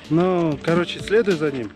Ну, короче, следуй за ним.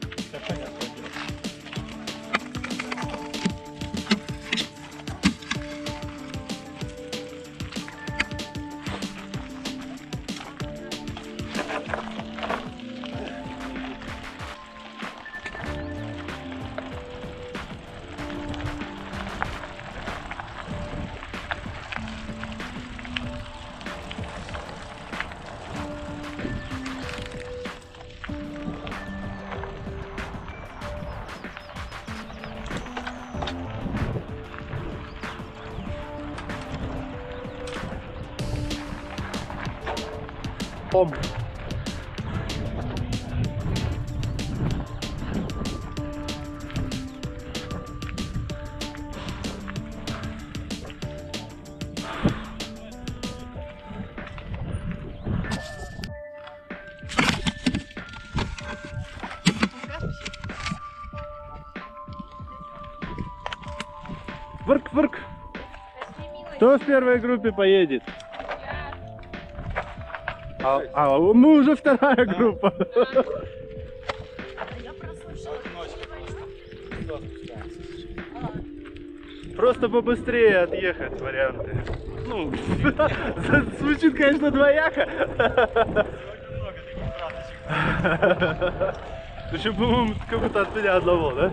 Ом. Вырк-вырк. Кто в первой группе поедет? А мы уже вторая группа. Просто побыстрее отъехать варианты. Ну, звучит, конечно, двояко. Еще, по-моему, как будто от меня одного, да?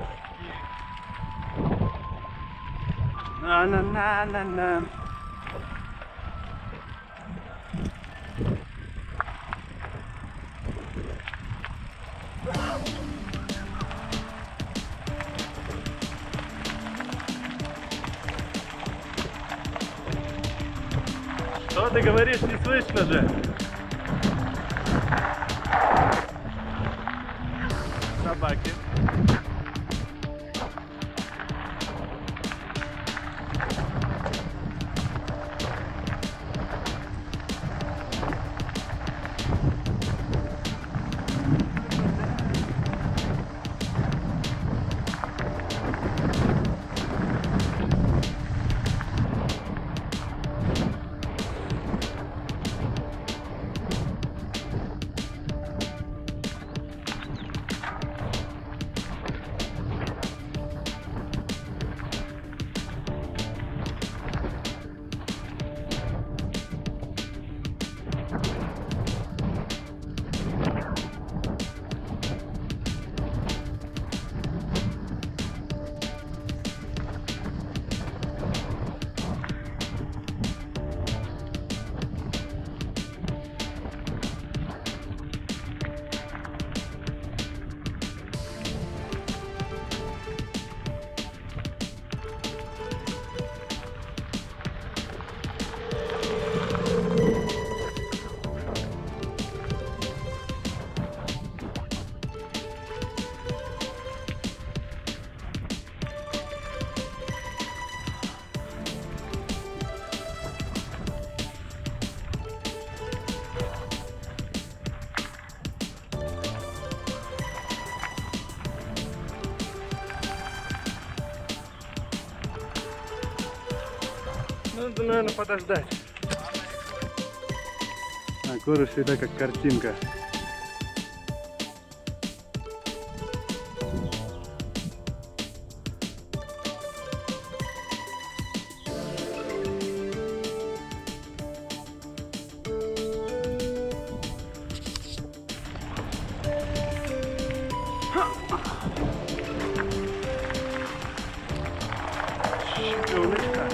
На-на-на-на-на. Что ты говоришь, не слышно же? Собаки. Надо, наверное, подождать. А горы всегда как картинка. Щелочка.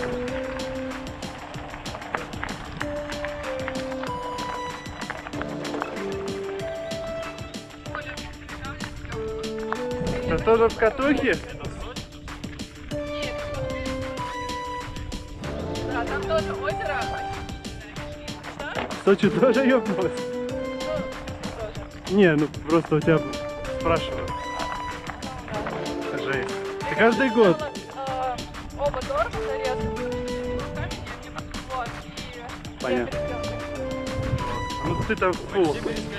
Это тоже в Катухе? Нет. Да, там тоже озеро. В Сочи тоже ёбнулось? Не, ну просто у тебя спрашиваю. Жесть. Ты каждый год? Оба тормоза резко. Вот. Понятно. Ну ты там фу.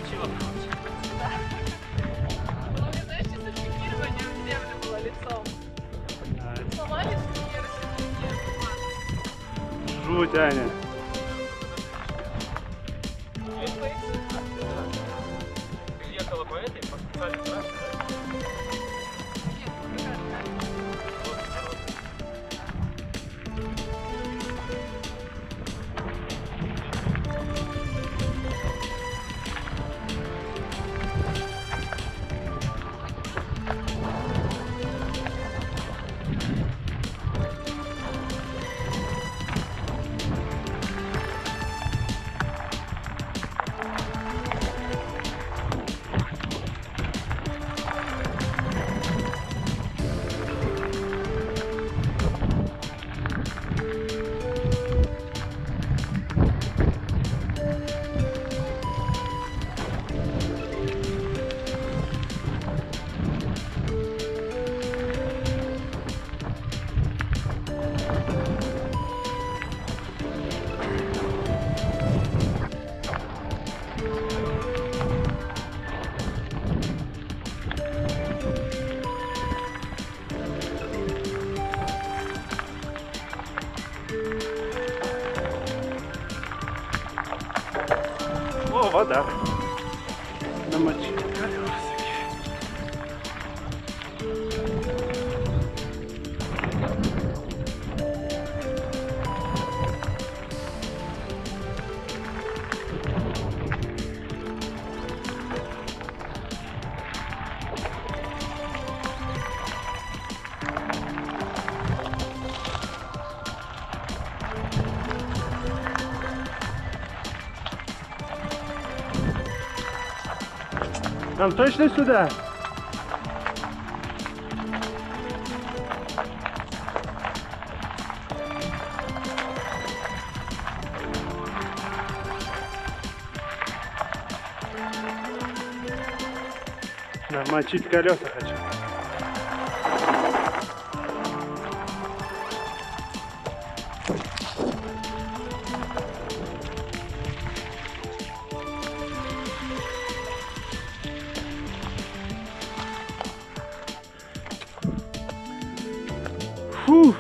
Жуть, Аня. Поехала по этой, по специальной трассе, да? Нет, какая трасса? О, вода. Намочили колесики. Нам точно сюда? Намочить колеса хочу. Фух.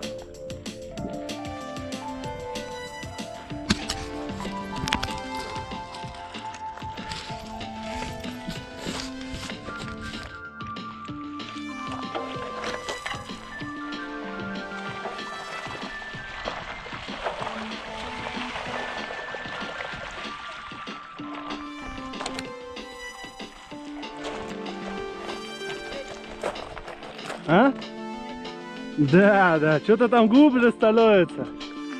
А? Да, да, что-то там глубже становится.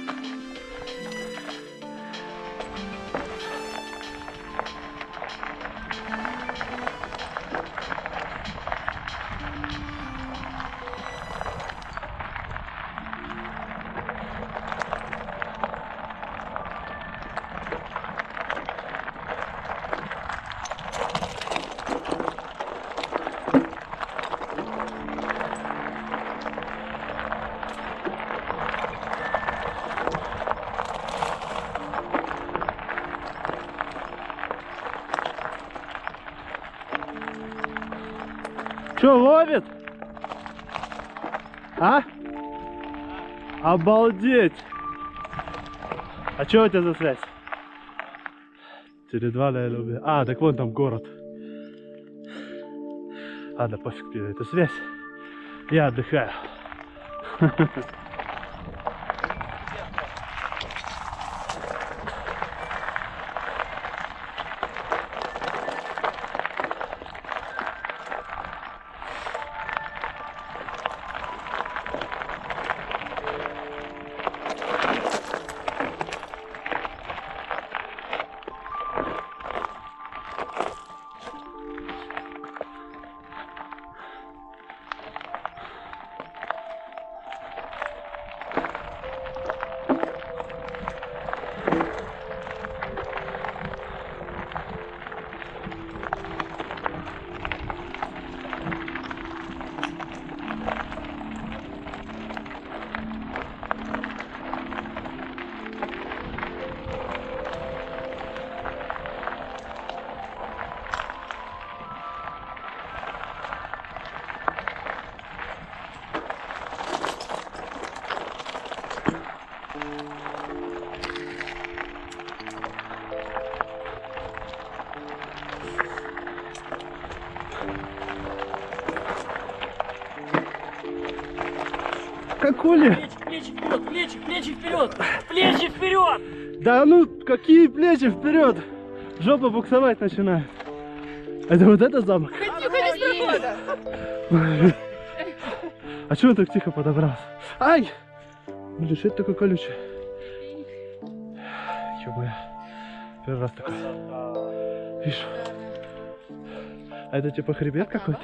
Что, ловит? А? Обалдеть! А что у тебя за связь? Теле2, наверное. А, так вон там город. Ладно, пофиг, это связь. Я отдыхаю. Какули? Плечи вперед, плечи вперед, плечи вперед! Да ну, какие плечи вперед? Жопа буксовать начинает. Это вот это замок? А чего он так тихо подобрался? Ай! Блин, что это такое колючее? Чего я? Первый раз такой. Видишь? А это типа хребет какой-то?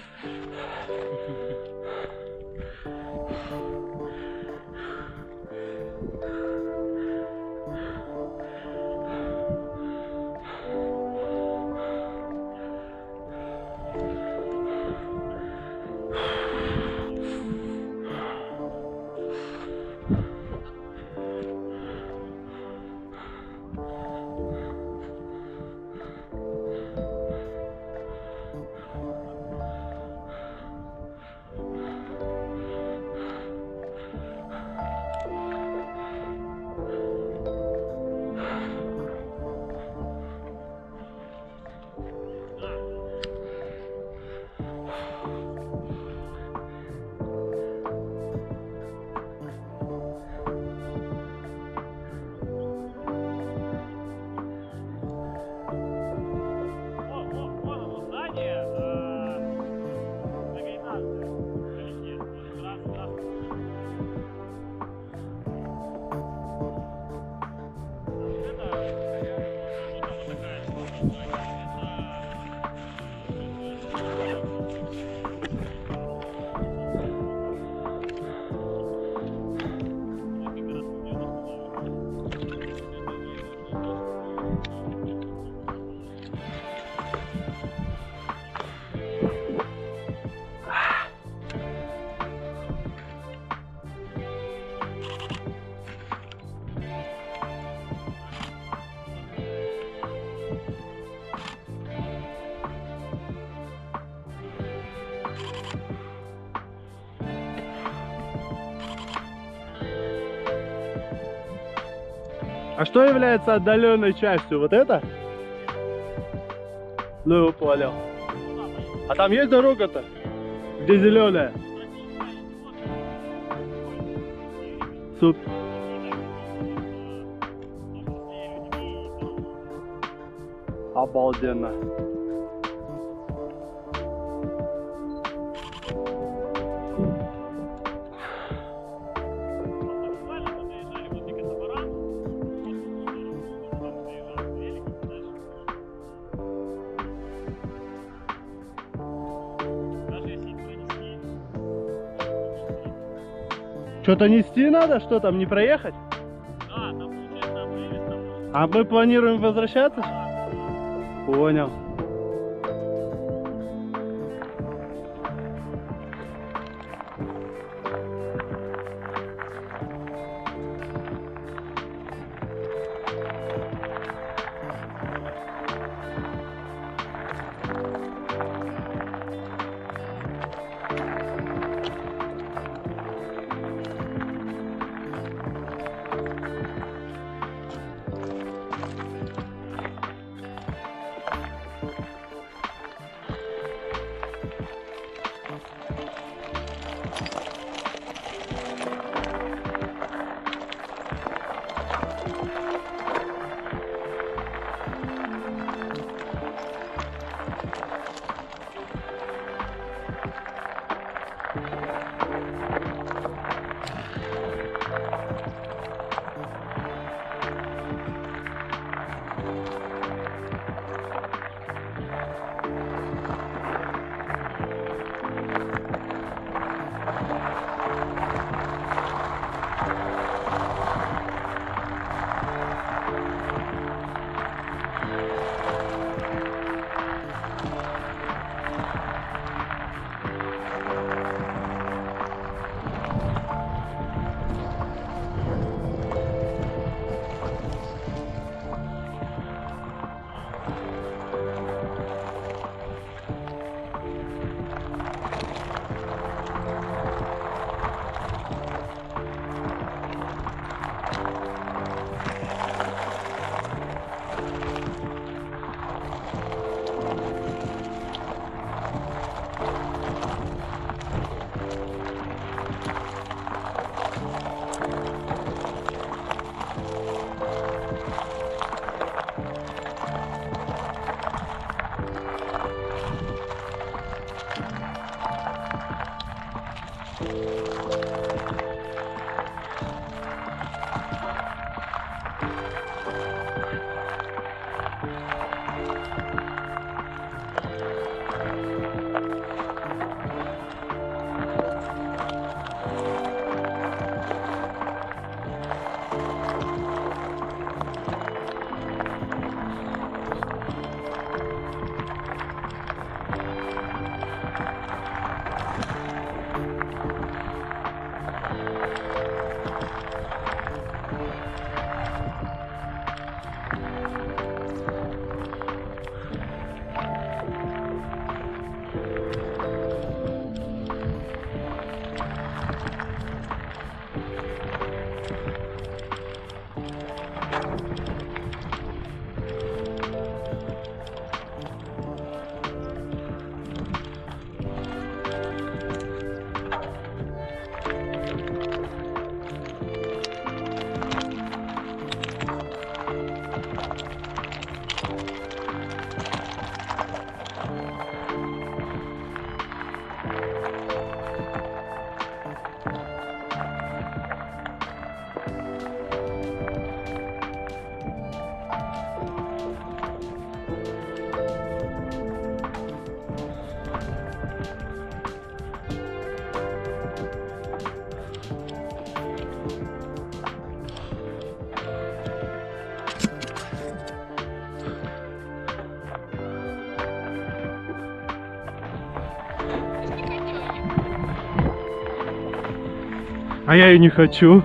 А что является отдаленной частью? Вот это? Ну его понял. А там есть дорога-то? Где зеленая? Супер. Обалденно. Что-то нести надо? Что там, не проехать? Да, там получается обрывец, там. А мы планируем возвращаться? Понял. А я и не хочу.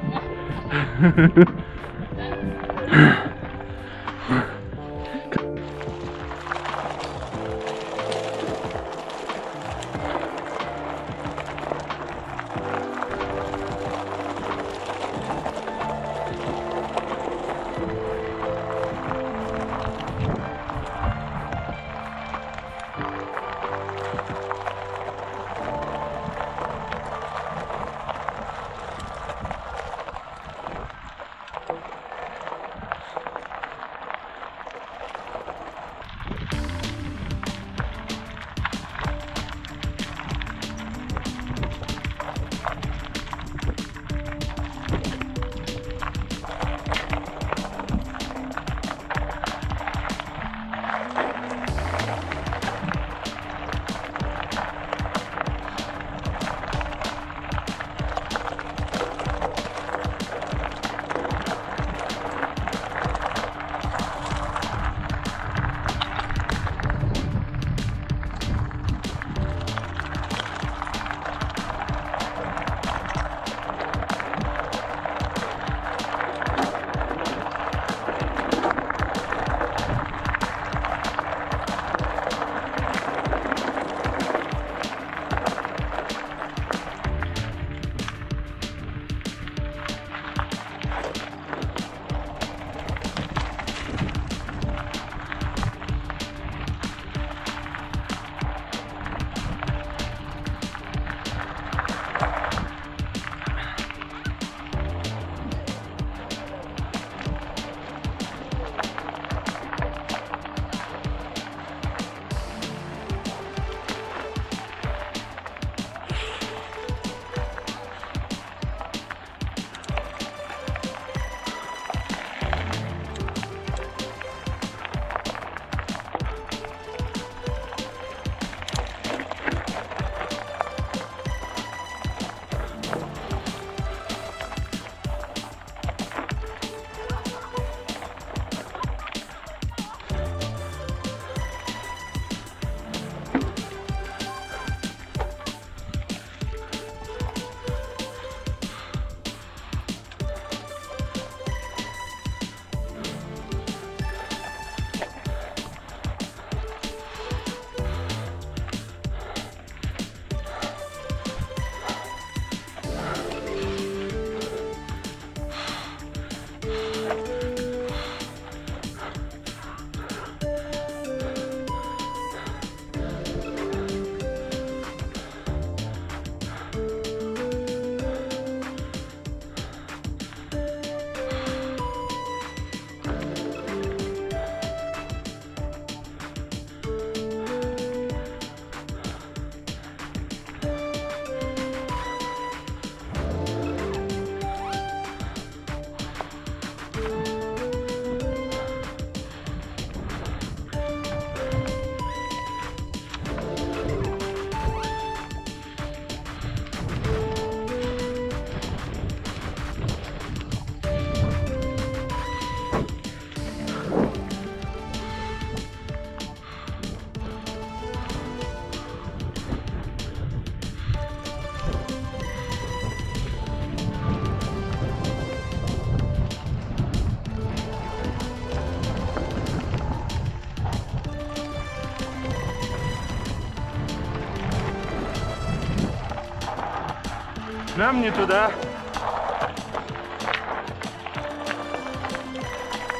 Нам не туда.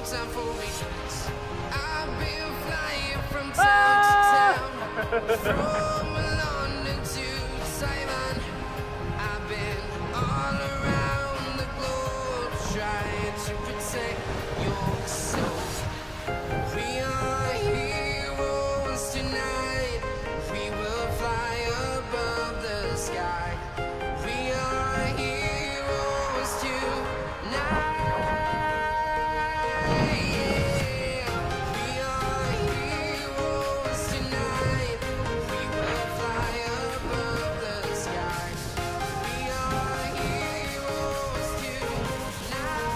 time for reasons. I've been flying from town to town, from London to Taiwan. I've been all around the globe trying to protect your soul. We are heroes tonight. We will fly above the sky. We are heroes tonight. Yeah. We are heroes tonight. We will fly above the sky. We are heroes tonight.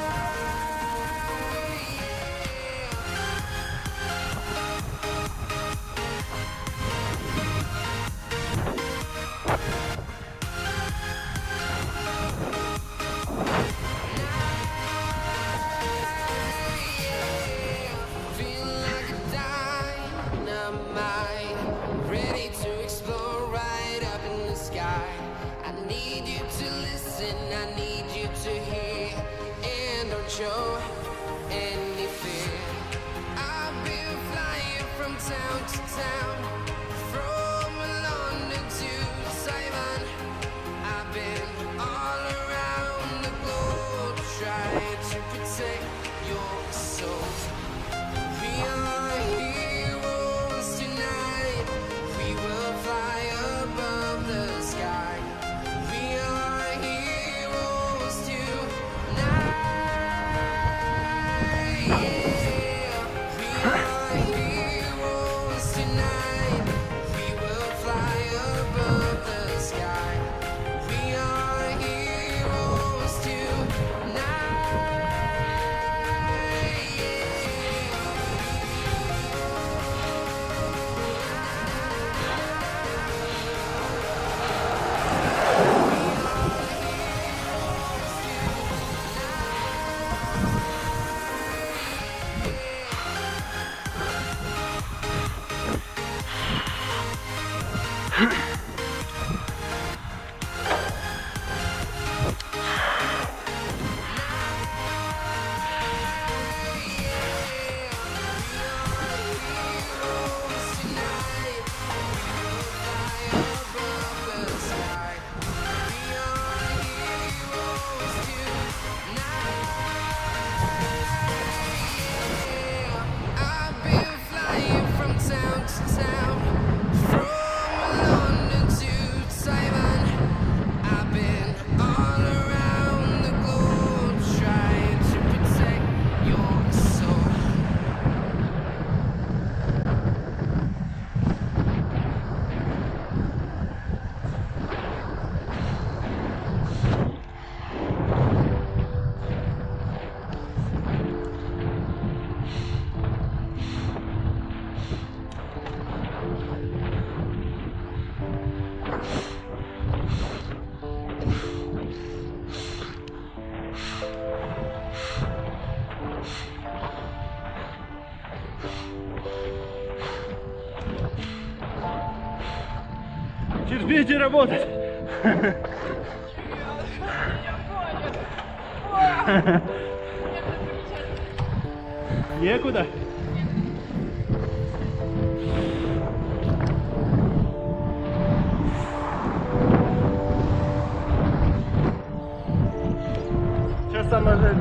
Feel like a dynamite, ready to explore right up in the sky. I need you to listen, I need you to hear, and don't show any fear. I've been flying from town to town, from London to Taiwan. I've been all around the globe trying to protect your soul. We are heroes tonight. We will fly above the sky. We are heroes tonight. Yeah. We are heroes tonight. We will fly above the sky. We are heroes tonight. I've been flying from town to town, from London to Taiwan. I've been all around the globe trying to protect your soul. Терпите работать. Некуда. Сейчас сама жизнь.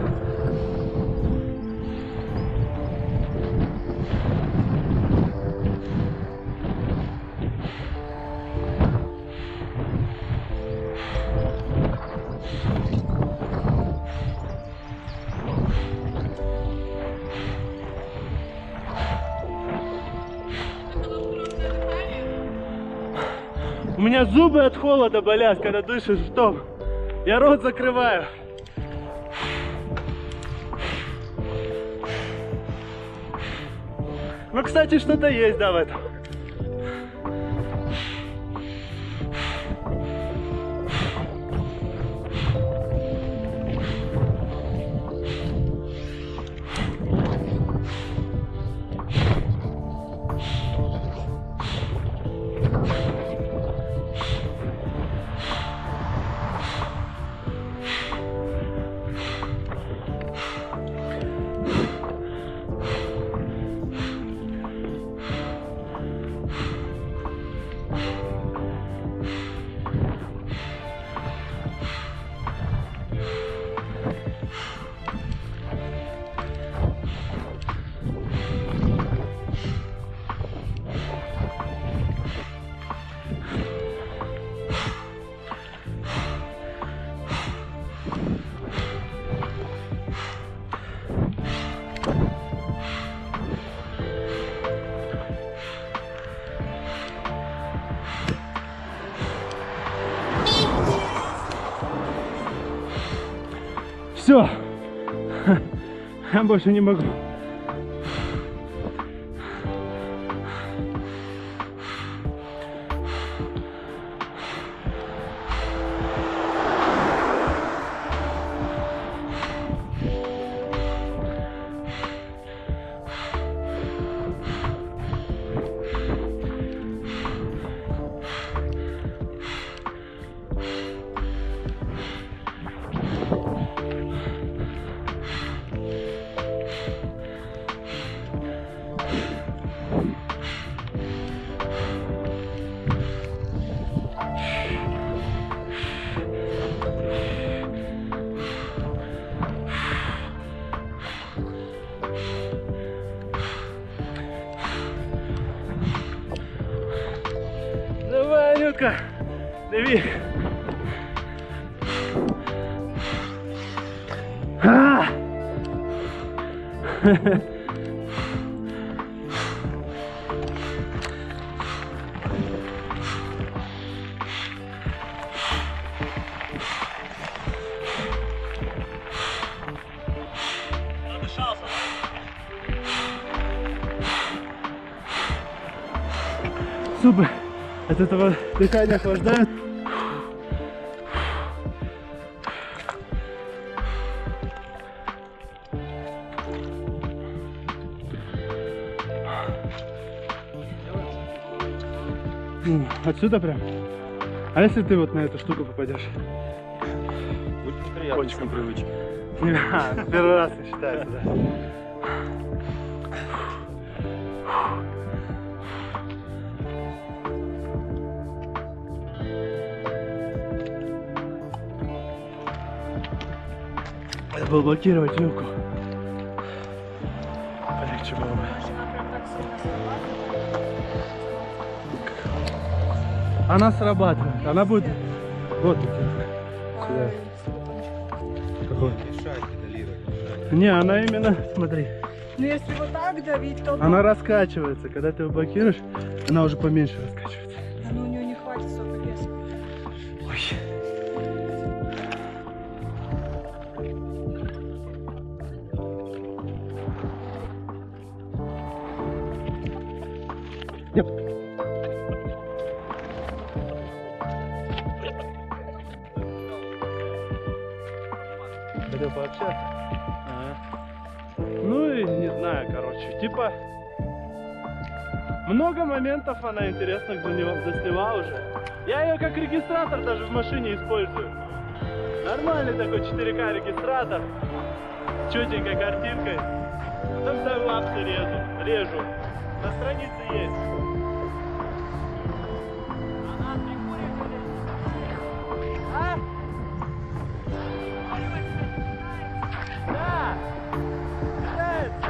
У меня зубы от холода болят, когда дышишь в том. Я рот закрываю. Ну, кстати, что-то есть, да, в этом. Все. Я больше не могу. Давай, Анютка, дави. А! Надышался. Супер. От этого дыхание охлаждает. Отсюда прям. А если ты вот на эту штуку попадешь? Будет неприятно, очень непривычно. Первый раз не считается, да. Надо было блокировать вилку. Полегче было бы. Она срабатывает. Она будет вот тут. Сюда. Какой? Мешает педалировать, мешает. Не, она именно, смотри. Ну если вот так давить, то... Она раскачивается. Когда ты ее блокируешь, она уже поменьше раскачивается. Ну, у нее не хватит столько веса. Ой. Yep. Хотел пообщаться. Ну и не знаю, короче, типа много моментов она интересных засняла уже. Я ее как регистратор даже в машине использую. Нормальный такой 4К регистратор с четенькой картинкой. Там таймлапсы режу. На странице есть. А? Да! Нравится!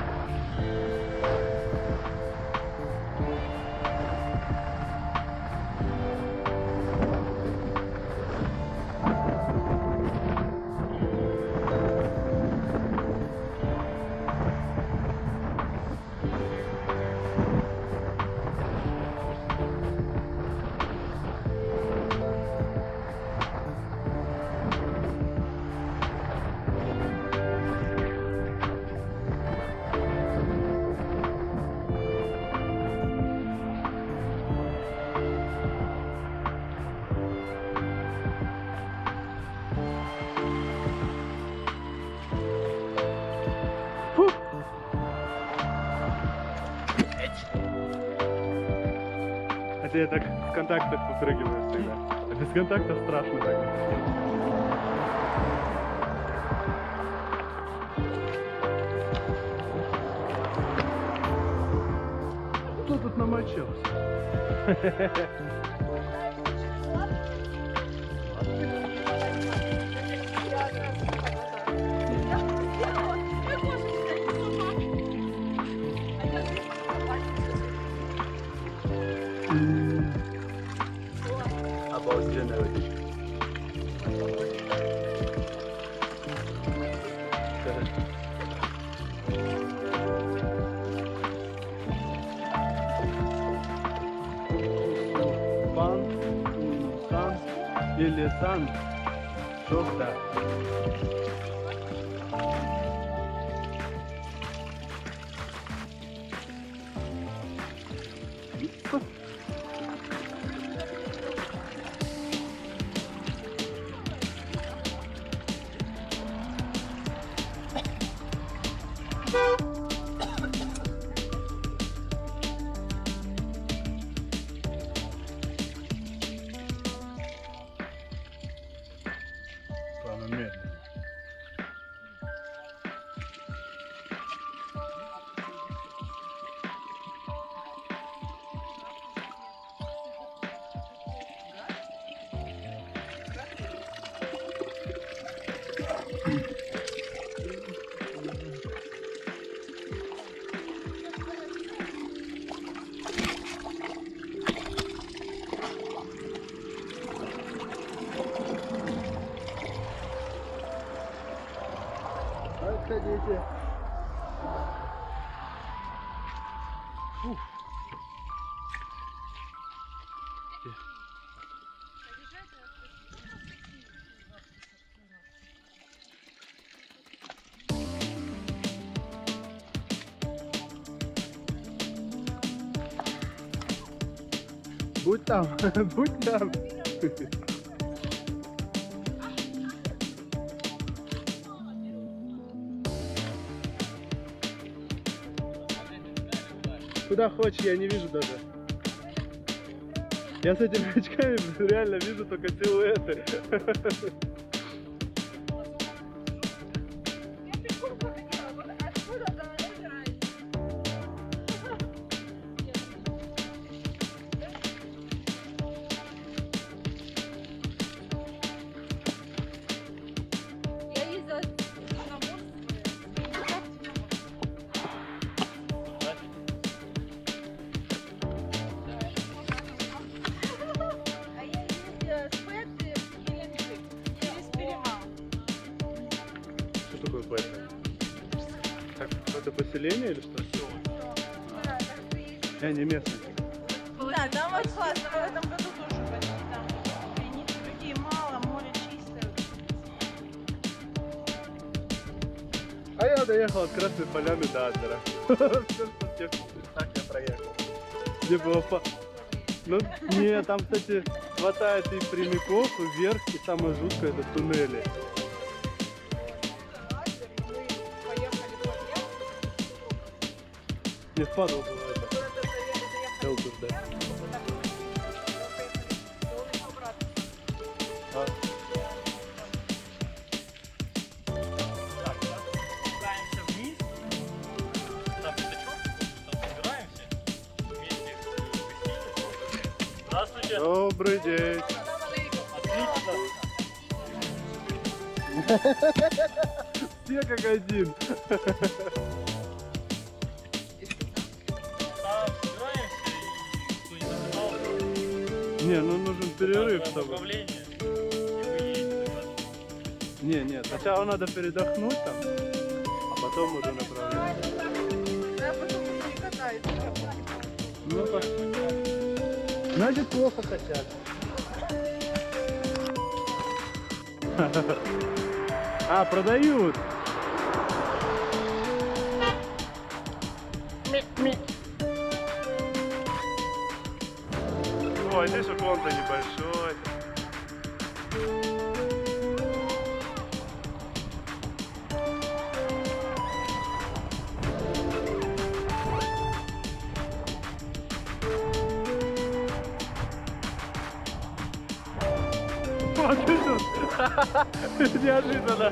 Это я так в контактах выпрыгиваю всегда. А без контактов страшно так. Кто тут намочился? Обалденная водичка. Пан, сан или сан, шофта. Подходите. Будь там, будь там. Куда хочешь, я не вижу даже. Я с этими очками реально вижу только силуэты. Я ездила на мост. А я ездила с Петри в Геленджик через Перемал. Что такое Пэтта? Как, это поселение или что? Да, так что ездила. Я не местный. Да, там очень классно. Мы в этом году тоже пошли. Там границы людей мало, море чистое. А я доехал от Красной Поляны до Адлера. Все, что в тех местах я проехал. Где было Ну, не, там, кстати, хватает и прямиков, и вверх, и самое жуткое это туннели. Мы поехали по лесу. Не впадло было это. Элбус, да. А? Так, да. Спускаемся вниз. На пятачок. Там собираемся. Вместе в гостинице. Здравствуйте. Добрый день. Отлично. Все как один. Там собираемся и кто не записался. Не, ну нужен перерыв, чтобы... Направление. И вы едете дальше. Не, сначала надо передохнуть там, а потом уже направлять. Да, потом уже не катается. Ну, значит, плохо хотят. А, продают. О, здесь уклон-то небольшой. Вот ты тут. Неожиданно.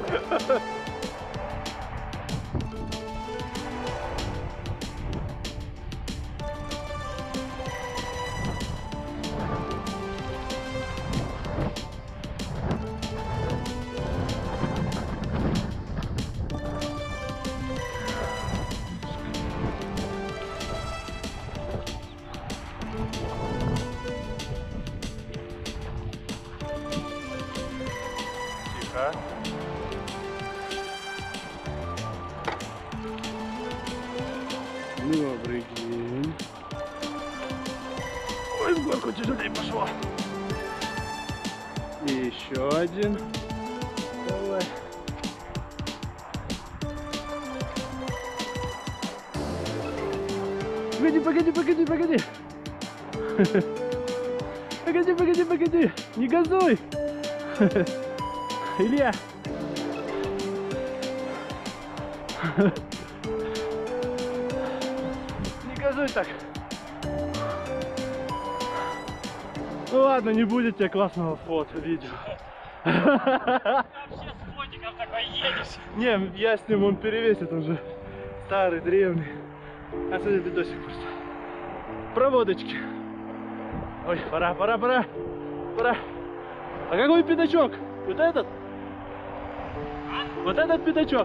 Тихо. Добрый день. Ой, в горку тяжелее пошло. И еще один. Давай. Погоди. Погоди. Не газуй. Илья. Не газуй так. Ну ладно, не будет тебе классного фото, видео. Вообще с фотиком такой едешь. Не, я с ним, он перевесит, он же старый, древний. А смотри, видосик просто. Проводочки. Ой, пора. А какой пятачок? Вот этот? Вот этот пятачок?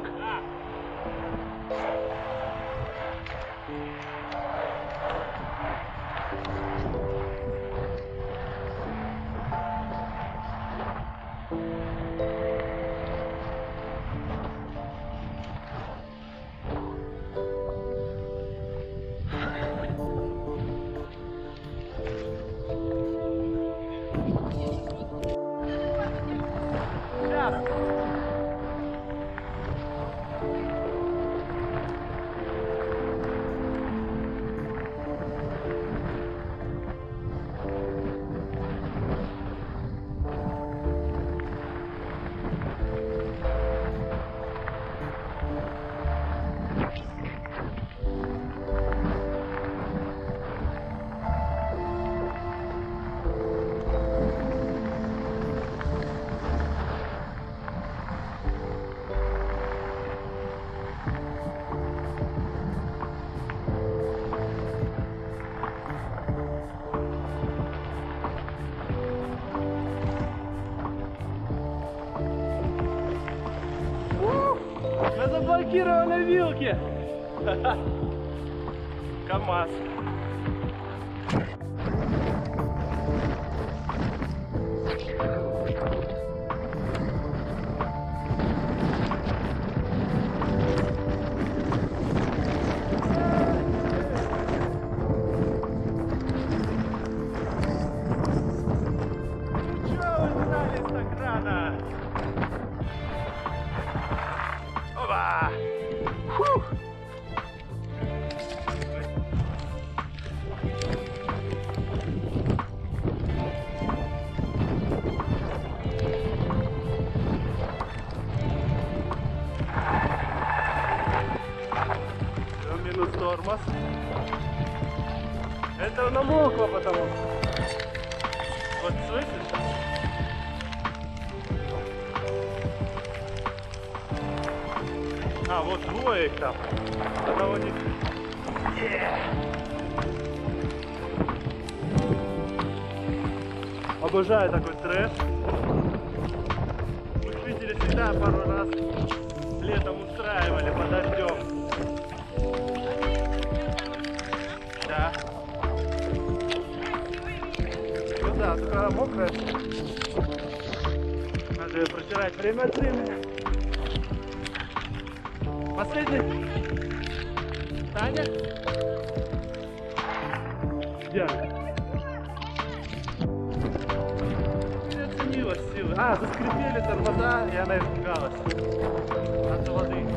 Да заблокировали вилки! КамАЗ. Опа! Фух! Минус тормоз. Это намокло потому. Вот слышишь? А, вот двое их там. Одного не... Обожаю такой трэш. Мы видели всегда пару раз летом устраивали под дождем. Да. Ну да, только мокрая. Надо ее протирать время от времени. Последний. Таня. Где она? Не оценила силы. А, заскрипели тормоза, и она испугалась от воды.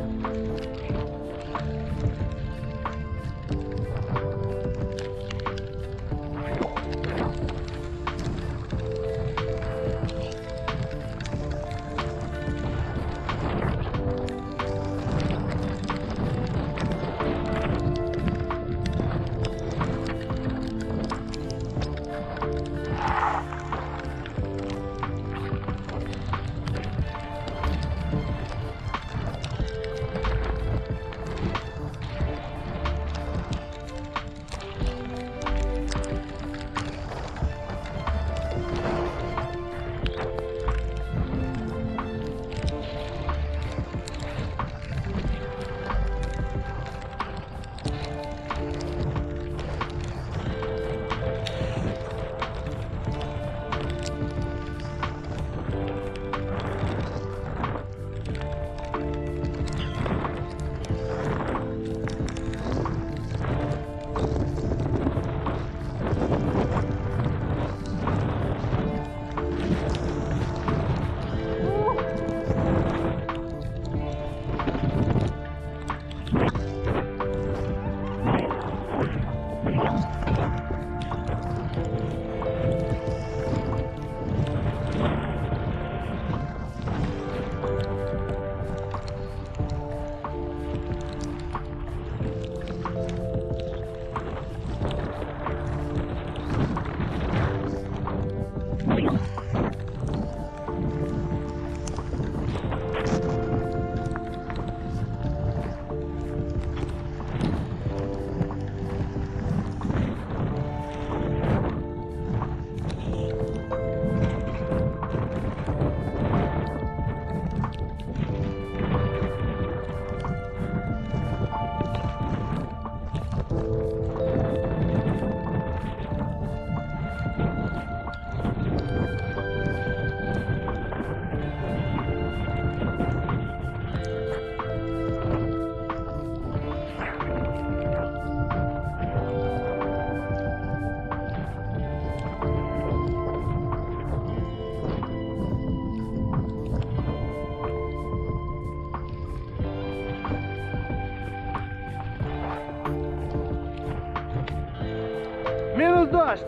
Минус дождь!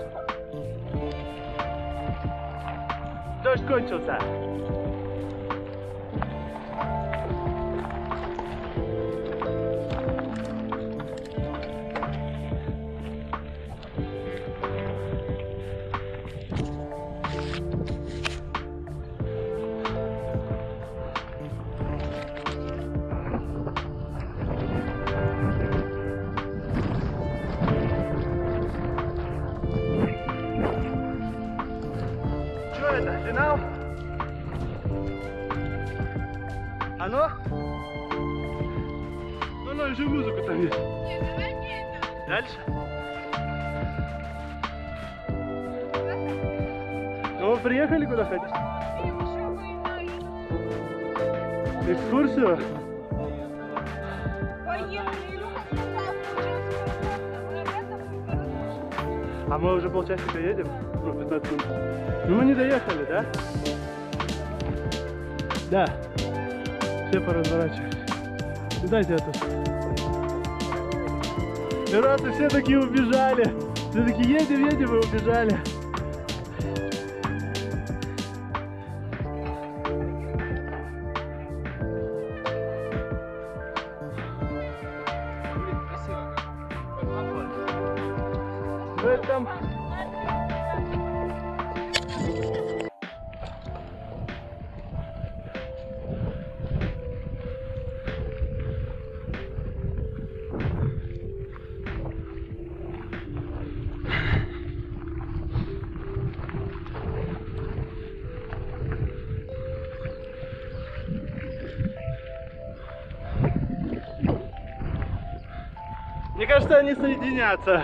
Дождь кончился. Это финал? А ну? уже музыку там есть. Нет, давай не это. Дальше? Ну, вы приехали куда хотите? Фильм еще вы на Экскурсию? поехали. Илюха сказал, получилось комфортно. Мы обратно в город. А мы уже полчасика едем? Ну, 15 минут. Ну, мы не доехали, да? Да. Все поразворачивались. Дайте это. Пираты все такие убежали. Все такие едем, едем и убежали. В этом... Мне кажется, они соединятся.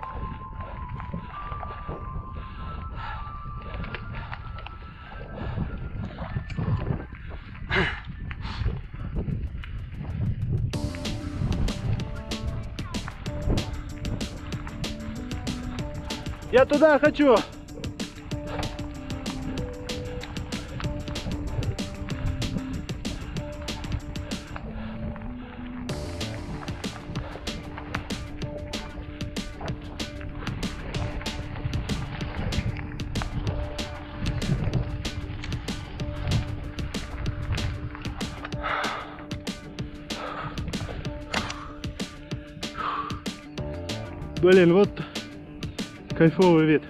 Я туда хочу. Блин, вот кайфовый вид.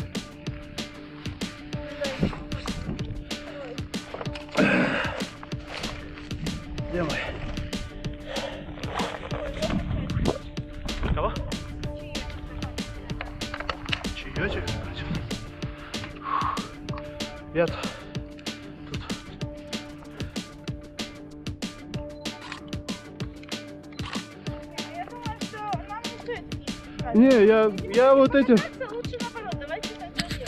Где мой? Кого? Чаечек? Я тут. Я думаю, что нам не стоит искать. Не, я вот этим. Лучше наоборот, давайте так зайдем.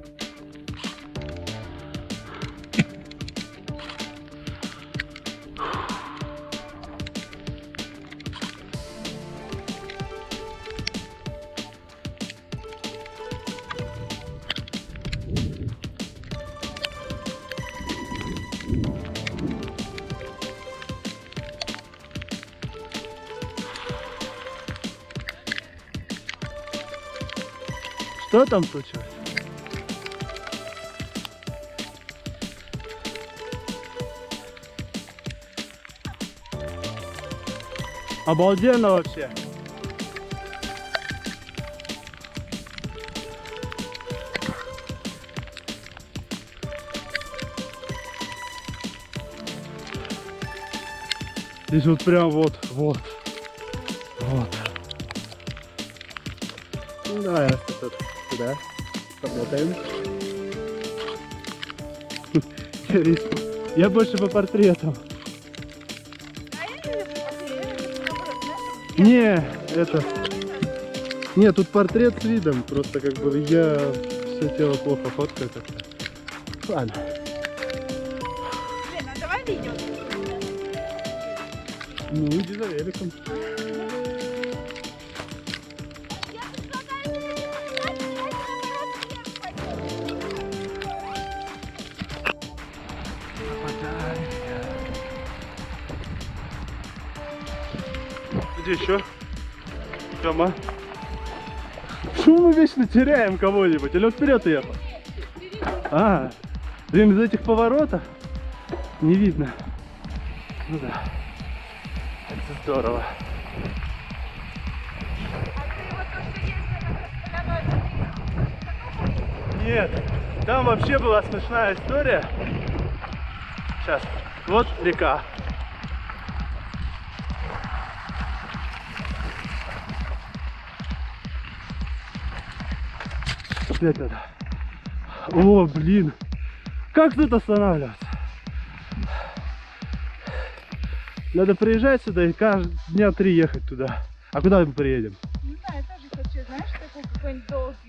Что там случилось? Обалденно вообще. Здесь вот прям вот. Ну, давай тут сюда работаем. Я больше по портретам. А я не люблю портреты, наоборот, знаешь, Не, это... Не, тут портрет с видом. Просто как бы я все тело плохо фоткаю как-то. Ладно. блин, а давай видео. Ну, иди за великом. Где еще? Тёма. Почему мы вечно теряем кого-нибудь? Или он вперед ехал? А, блин, из этих поворотов не видно. Ну да. Это здорово. Нет, там вообще была смешная история. Сейчас, вот река. Опять надо. О, блин. Как тут останавливаться? Надо приезжать сюда и каждый дня 3 ехать туда. А куда мы приедем? Не знаю, я тоже хочу, знаешь, такой какой-нибудь долгий.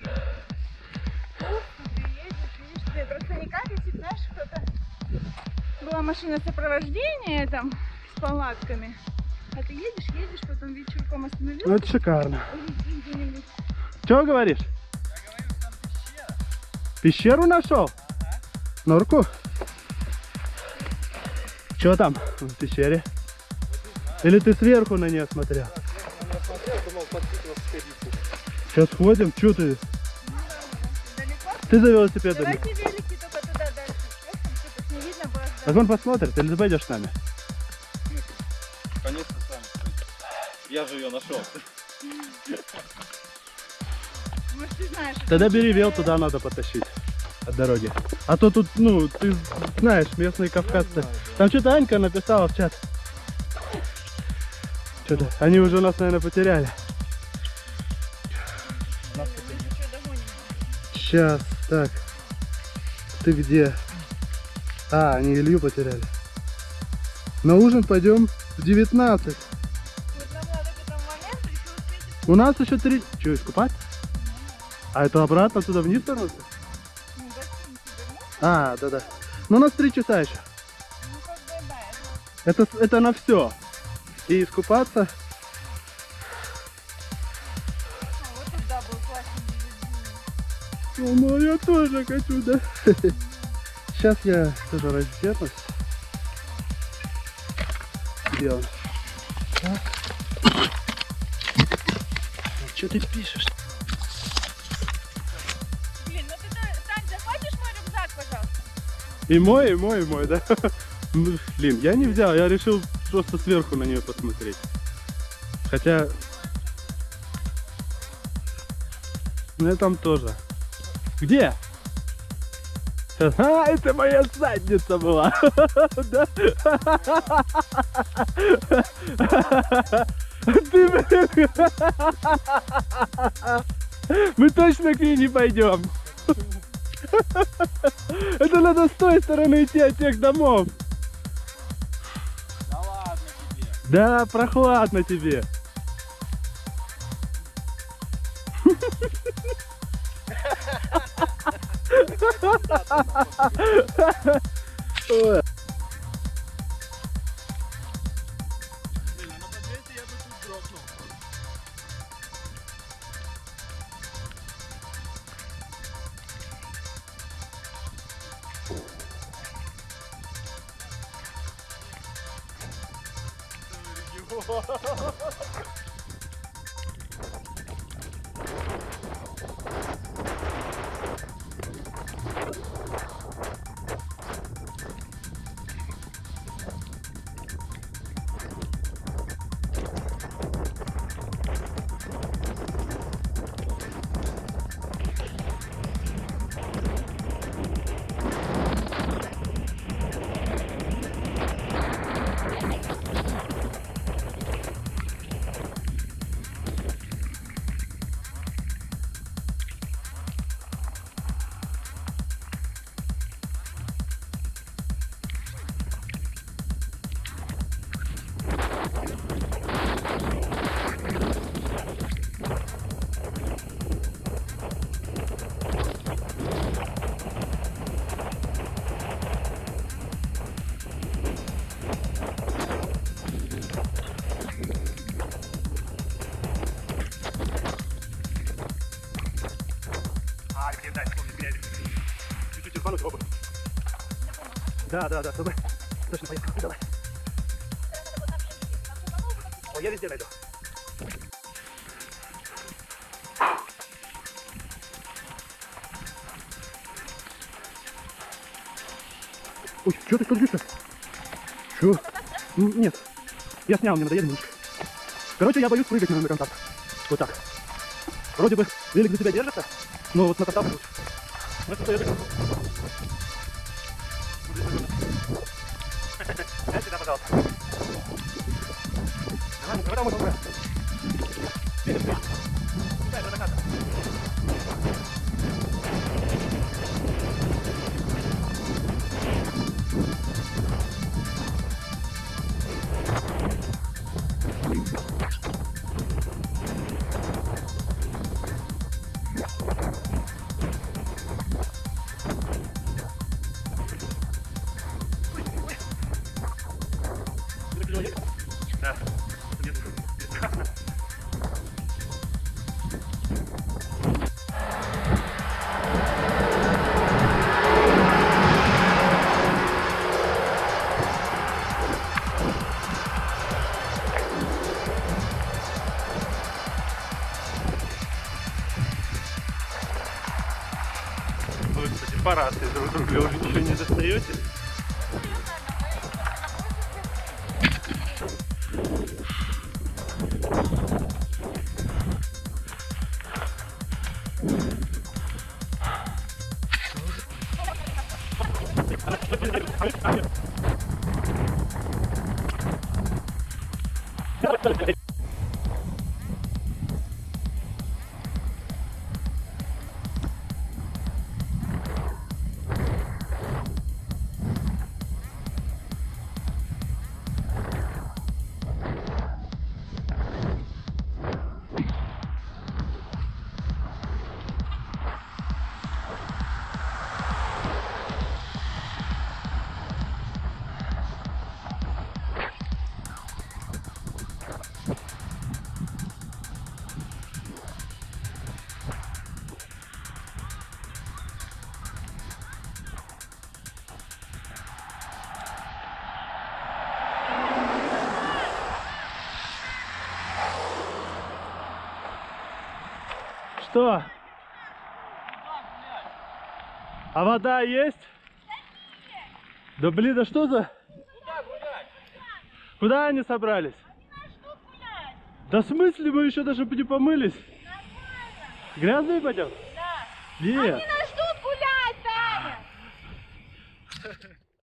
Ты едешь, видишь, ты просто не как если, знаешь, кто-то... Была машина сопровождения там с палатками. А ты едешь, потом вечерком остановился. Ну это шикарно. Или где-нибудь. Чего говоришь? Я говорю, там пещера. Пещеру нашел? Норку? Что там в пещере? Или ты сверху на нее смотрел? Я смотрел, думал, под нас сходить. Сейчас ходим, что ты? Далеко? Ты за велосипедом. Давайте велики только туда дальше. Чтобы не видно было. Так он посмотрит, или ты пойдешь с нами? Конечно, сами сходите. Я же ее нашел. Может, ты знаешь. Тогда бери вел, туда надо потащить от дороги. А то тут, ну, ты знаешь, местные кавказцы. Там что-то Анька написала в чат. Что-то, они уже нас, наверное, потеряли. Сейчас, так. Ты где? А, они Илью потеряли. На ужин пойдем в 19. Вот нам надо к этому моменту еще успеть. У нас еще 3... Че, искупать? А это обратно туда вниз вернуться? Ну, гостиницу вернуться. А, да-да. Ну, у нас 3 часа еще. Ну, как бы, да, Это на все. И искупаться. вот туда был классный. Ну, я тоже хочу, да. Сейчас я тоже разденусь. Где он? Что ты пишешь? Блин, ну ты, Сань, захватишь мой рюкзак, пожалуйста? И мой, да? Ну, блин, я не взял, я решил просто сверху на нее посмотреть. Хотя... Ну, я там тоже. Где? А, это моя задница была. Да? Ты, блин. Мы точно к ней не пойдем. Это надо с той стороны идти от тех домов. Да ладно тебе. Да, прохладно тебе. Ой. Да, чтобы точно поехали. Давай. Ой, я везде найду. Ой, что ты садишься? Чё? Нет. Я снял, мне надоели немножко. Короче, я боюсь прыгать на контакт. Вот так. Вроде бы велик за тебя держится, но вот на контакт лучше. Ну, что я держу. Дай сюда, пожалуйста. Давай, давай. Видишь, пускай до заката. Вы, кстати, по рации друг друга уже ничего не достаете. Что? А вода есть? Да блин, да что за? Куда они собрались? Да в смысле, мы еще даже не помылись? Грязные пойдем? Да. Нет. Они нас ждут гулять, Таня.